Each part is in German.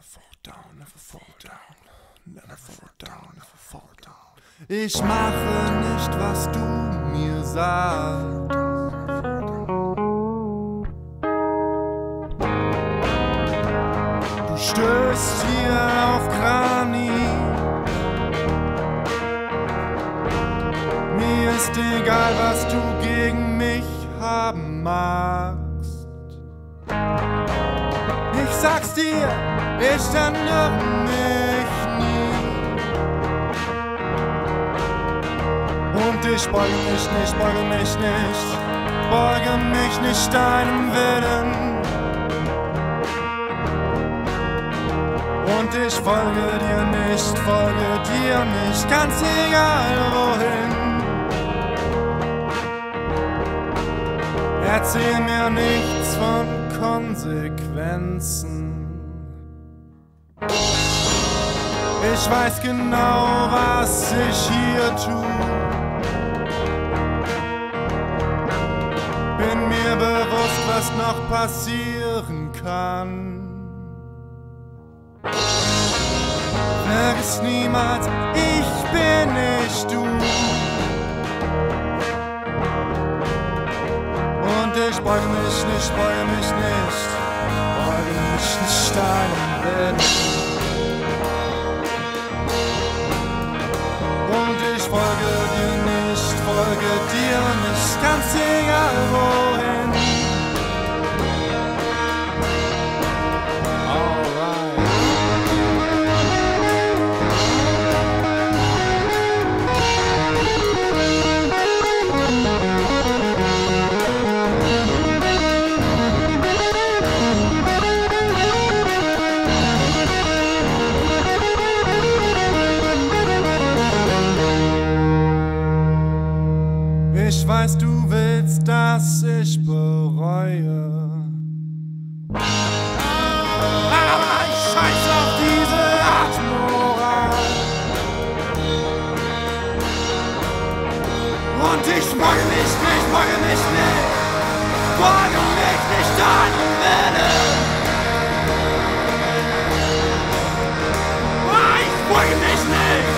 Ich mache nicht, was du mir sagst. Du stößt hier auf Granit. Mir ist egal, was du gegen mich haben magst. Ich sag's dir, ich ändere mich nie. Und ich beuge mich nicht, beuge mich nicht deinem Willen. Und ich folge dir nicht, ganz egal wohin. Erzähl mir nichts von Konsequenzen. Ich weiß genau, was ich hier tu. Bin mir bewusst, was noch passieren kann. Vergiss niemals, ich bin nicht du. Und ich beuge mich nicht deinem Willen. Und ich folge dir nicht, ganz egal wohin. Ich weiß, du willst, dass ich bereue. Aber ich scheiß auf diese Art Moral. Und ich beuge mich nicht deinem Willen. Ich beuge mich nicht.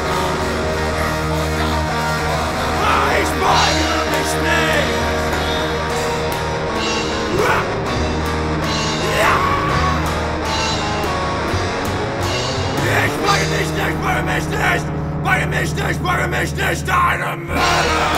Ich beuge mich nicht! Ja! Ich beuge mich nicht deinem Willen!